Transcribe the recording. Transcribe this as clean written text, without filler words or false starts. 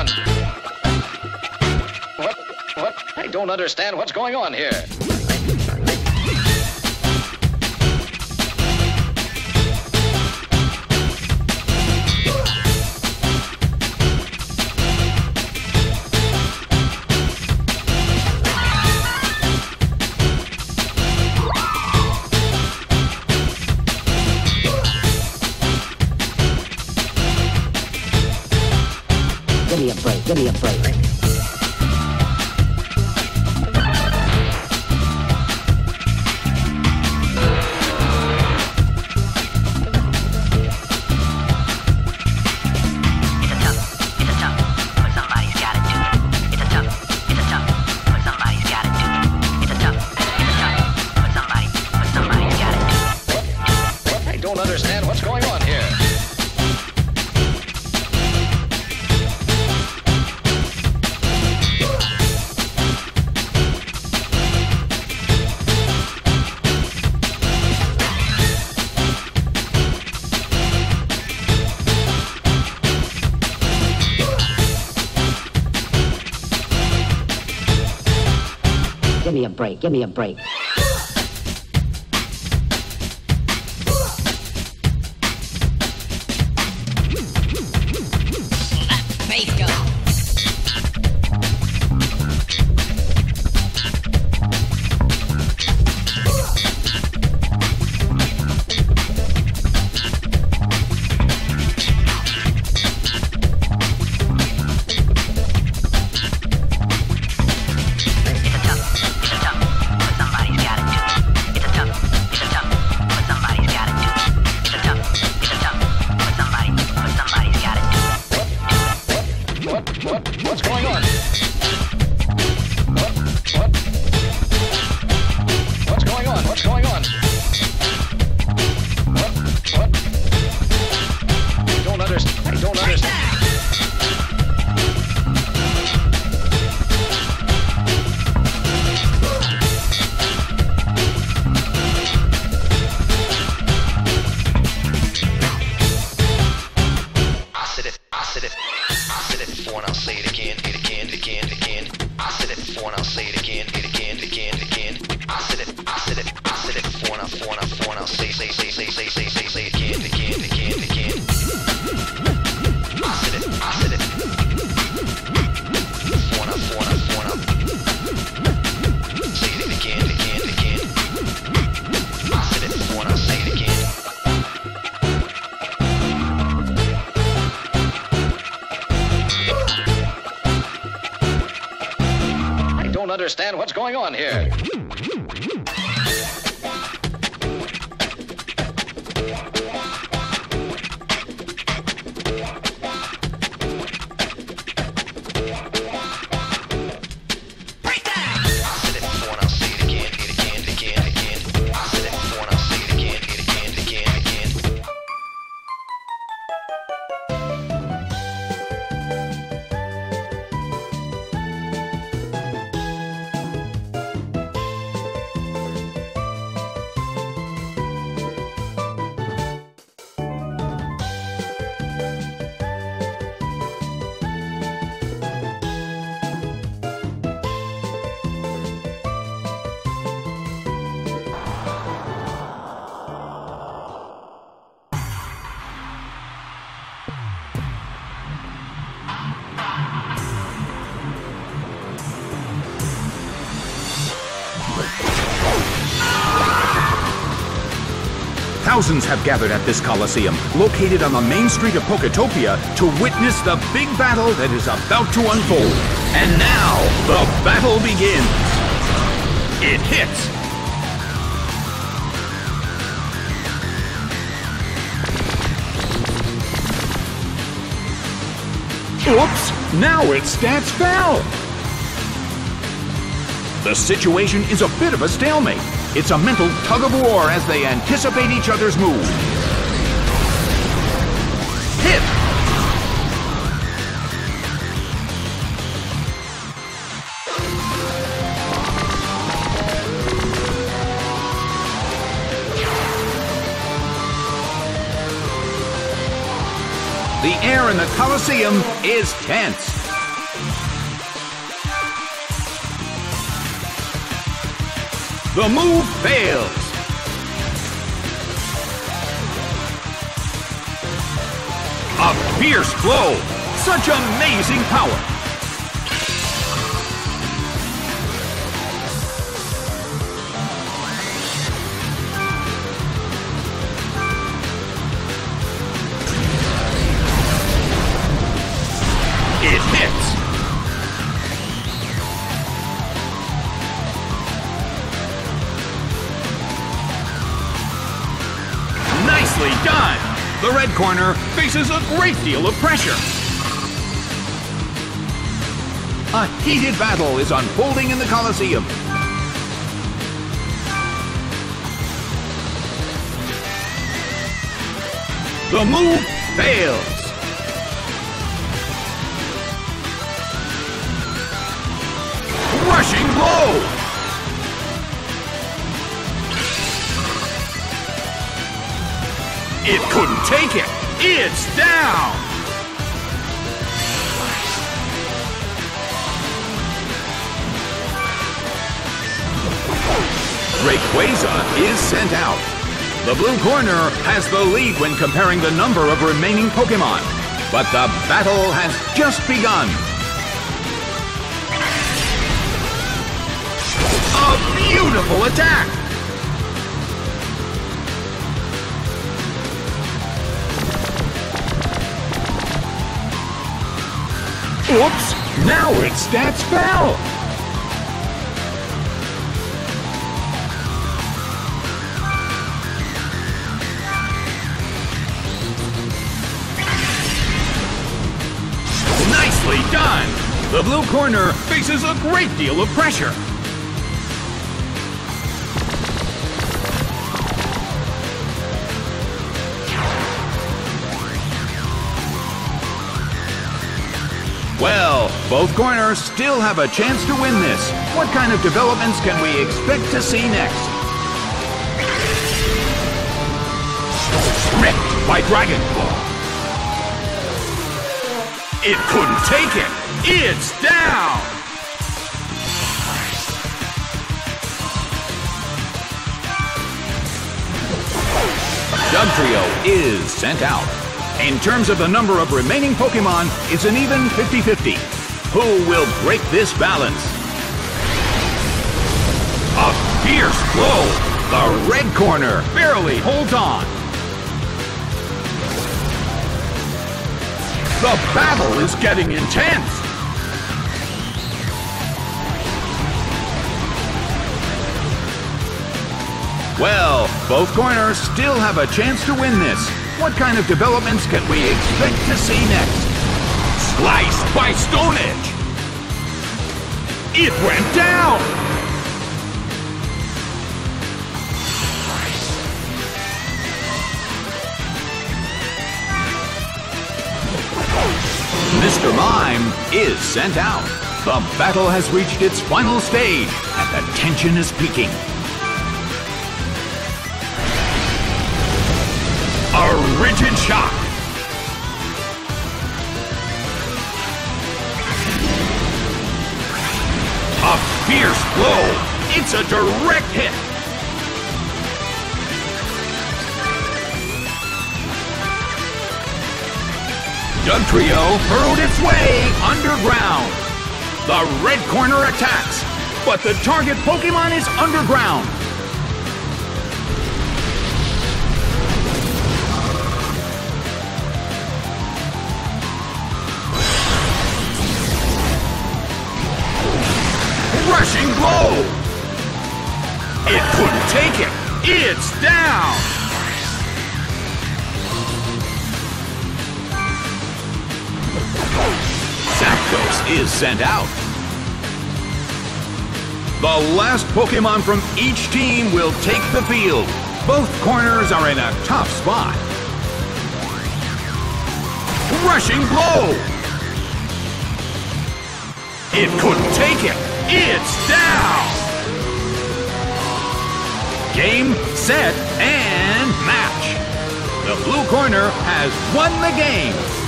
on? What? I don't understand what's going on here. Give me a break, give me a break. Give me a break, give me a break. Face go. What's going on? What's going on? What's going on? What? I don't understand. I said it before and I'll say it again. I said it before and I'll say it again. I said it before and I'll say it again. I said it before and I'll say it again. I said it before and I'll say it again. I don't understand what's going on here. Thousands have gathered at this Coliseum, located on the main street of Poketopia, to witness the big battle that is about to unfold. And now, the battle begins. It hits. Oops! Now its stats fell! The situation is a bit of a stalemate. It's a mental tug-of-war as they anticipate each other's move. Hit! The air in the Coliseum is tense. The move fails. A fierce blow. Such amazing power. It hits. Nicely done. The red corner faces a great deal of pressure. A heated battle is unfolding in the Colosseum. The move fails. Rushing blow. It couldn't take it. It's down. Rayquaza is sent out. The blue corner has the lead when comparing the number of remaining Pokémon. But the battle has just begun. A beautiful attack! Oops! Now its stats fell! Nicely done! The blue corner faces a great deal of pressure. Well, both corners still have a chance to win this. What kind of developments can we expect to see next? Ripped by Dragon Claw. It couldn't take it. It's down. Dugtrio is sent out. In terms of the number of remaining Pokémon, it's an even 50-50. Who will break this balance? A fierce blow! The red corner barely holds on. The battle is getting intense. Well, both corners still have a chance to win this. What kind of developments can we expect to see next? Sliced by Stone Edge! It went down! Mr. Mime is sent out. The battle has reached its final stage, and the tension is peaking. A rigid shock. A fierce blow. It's a direct hit. Dugtrio hurled its way underground. The red corner attacks, but the target Pokémon is underground. Rushing blow! It couldn't take it. It's down! Zapdos is sent out. The last Pokémon from each team will take the field. Both corners are in a tough spot. Rushing blow! It couldn't take it. It's down! Game, set, and match. The blue corner has won the game.